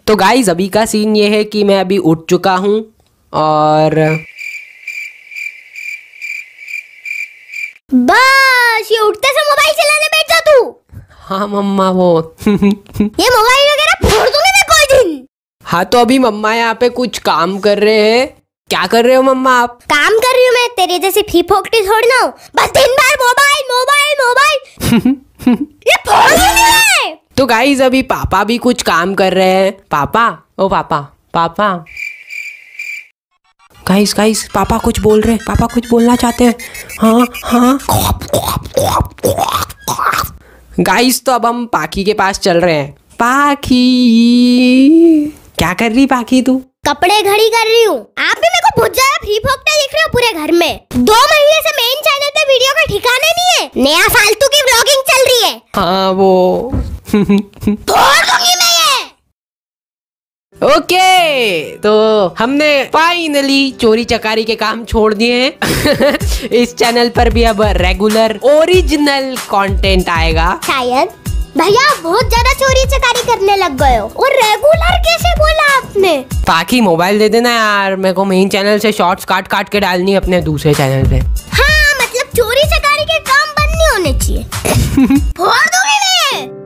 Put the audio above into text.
तो गाइज अभी का सीन ये है कि मैं अभी उठ चुका हूँ और बस ये उठते से मोबाइल चलाने बैठ जा तू। हाँ मम्मा वो ये मोबाइल वगैरह फोड़ दूंगी मैं कोई दिन। हाँ तो अभी मम्मा यहाँ पे कुछ काम कर रहे हैं। क्या कर रहे हो मम्मा आप? काम कर रही हूँ मैं, तेरे जैसी फी फोकटी थोड़ी ना हूँ। बस दिन भर मोबाइल मोबाइल मोबाइल ये फोड़ दूंगी मैं। तो गाइज अभी पापा भी कुछ काम कर रहे हैं। पापा, ओ पापा पापा गाइस गाइस पापा कुछ बोल रहे हैं, पापा कुछ बोलना चाहते हैं। हाँ हाँ गाइस तो अब हम पाखी के पास चल रहे हैं। पाखी क्या कर रही पाखी तू? कपड़े घड़ी कर रही हूँ। आप भी मेरे को बहुत ज्यादा फ्री फोकटा दिख रहे हो पूरे घर में। 2 महीने से मेन चैनल पे वीडियो का ठिकाना नहीं है, नया फालतू की व्लॉगिंग चल रही है। हाँ वो तोड़ दूंगी मैं ये। ओके तो हमने फाइनली चोरी चकारी के काम छोड़ दिए हैं। इस चैनल पर भी अब रेगुलर ओरिजिनल कंटेंट आएगा शायद। भैया आप बहुत ज्यादा चोरी चकारी करने लग गए हो। और रेगुलर कैसे बोला आपने? पाखी मोबाइल दे देना यार, मेरे को मेन चैनल से शॉर्ट्स काट काट के डालनी है अपने दूसरे चैनल पे। हाँ मतलब चोरी चकारी के काम बंद नहीं होने चाहिए। फोड़ दूंगी मैं।